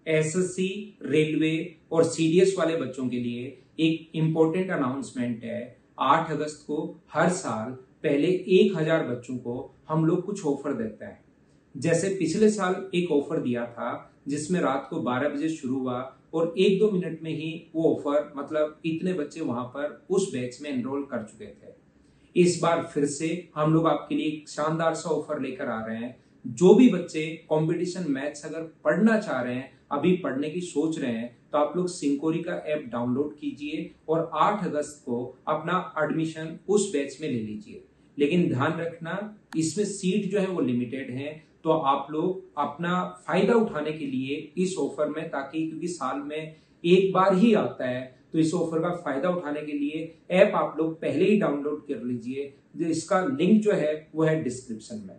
SSC, railway और CDS वाले बच्चों के लिए एक इम्पोर्टेंट अनाउंसमेंट है। 8 अगस्त को हर साल पहले 1000 बच्चों को हम लोग कुछ ऑफर देते हैं। जैसे पिछले साल एक ऑफर दिया था जिसमें रात को 12 बजे शुरू हुआ और 1-2 मिनट में ही वो ऑफर मतलब इतने बच्चे वहां पर उस बैच में एनरोल कर चुके थे। इस बार फिर से हम लोग आपके लिए एक शानदार सा ऑफर लेकर आ रहे हैं। जो भी बच्चे कंपटीशन मैथ्स अगर पढ़ना चाह रहे हैं, अभी पढ़ने की सोच रहे हैं, तो आप लोग सिंकोरी का ऐप डाउनलोड कीजिए और 8 अगस्त को अपना एडमिशन उस बैच में ले लीजिए। लेकिन ध्यान रखना, इसमें सीट जो है वो लिमिटेड है, तो आप लोग अपना फायदा उठाने के लिए इस ऑफर में, ताकि क्योंकि साल में एक बार ही आता है, तो इस ऑफर का फायदा उठाने के लिए ऐप आप लोग पहले ही डाउनलोड कर लीजिए। इसका लिंक जो है वो है डिस्क्रिप्शन में।